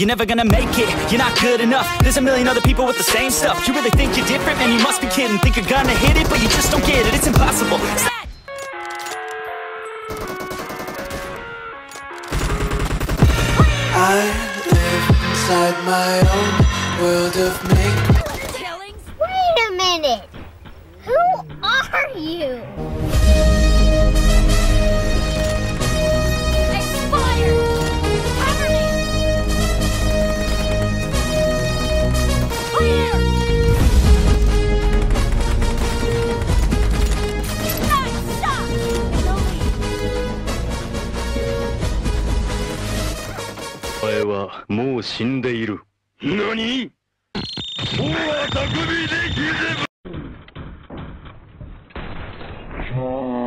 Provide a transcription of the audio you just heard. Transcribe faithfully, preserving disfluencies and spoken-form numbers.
You're never gonna make it, you're not good enough. There's a million other people with the same stuff. You really think you're different? Man, you must be kidding. Think you're gonna hit it, but you just don't get it. It's impossible. I live inside my own world of make. Wait a minute! Who are you? Expired! Cover me! Clear! Nice shot! No lead. お前はもう死んでいる。何？もうは匠でギゼブ。